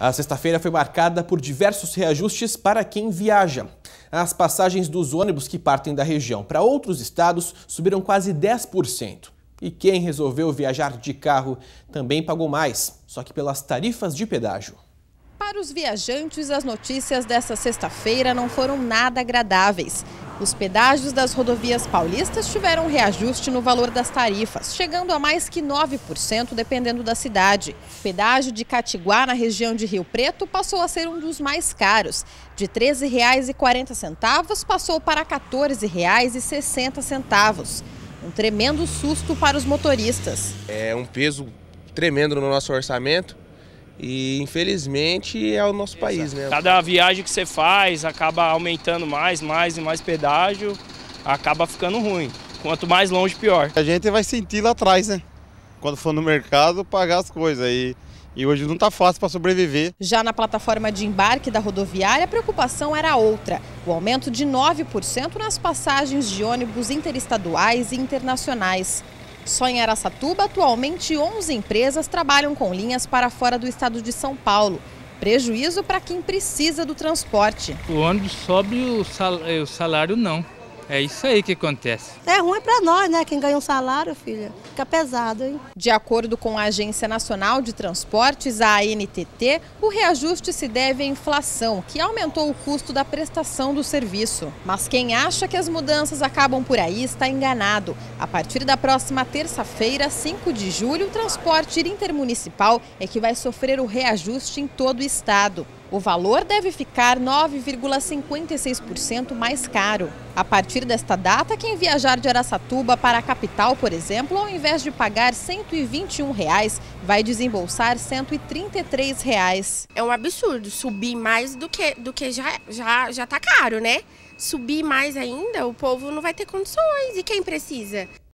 A sexta-feira foi marcada por diversos reajustes para quem viaja. As passagens dos ônibus que partem da região para outros estados subiram quase 10%. E quem resolveu viajar de carro também pagou mais, só que pelas tarifas de pedágio. Para os viajantes, as notícias dessa sexta-feira não foram nada agradáveis. Os pedágios das rodovias paulistas tiveram um reajuste no valor das tarifas, chegando a mais que 9% dependendo da cidade. O pedágio de Catiguá, na região de Rio Preto, passou a ser um dos mais caros. De R$ 13,40 passou para R$ 14,60. Um tremendo susto para os motoristas. É um peso tremendo no nosso orçamento. E infelizmente é o nosso país, né? Cada viagem que você faz acaba aumentando mais e mais pedágio, acaba ficando ruim. Quanto mais longe, pior. A gente vai sentir lá atrás, né? Quando for no mercado, pagar as coisas. E hoje não está fácil para sobreviver. Já na plataforma de embarque da rodoviária, a preocupação era outra. O aumento de 9% nas passagens de ônibus interestaduais e internacionais. Só em Araçatuba, atualmente 11 empresas trabalham com linhas para fora do estado de São Paulo. Prejuízo para quem precisa do transporte. O ônibus sobe, o salário não. É isso aí que acontece. É ruim para nós, né? Quem ganha um salário, filha, fica pesado, hein? De acordo com a Agência Nacional de Transportes, a ANTT, o reajuste se deve à inflação, que aumentou o custo da prestação do serviço. Mas quem acha que as mudanças acabam por aí está enganado. A partir da próxima terça-feira, 5 de julho, o transporte intermunicipal é que vai sofrer o reajuste em todo o estado. O valor deve ficar 9,56% mais caro. A partir desta data, quem viajar de Araçatuba para a capital, por exemplo, ao invés de pagar R$ 121, vai desembolsar R$ 133. É um absurdo subir mais do que já está caro, né? Subir mais ainda, o povo não vai ter condições. E quem precisa?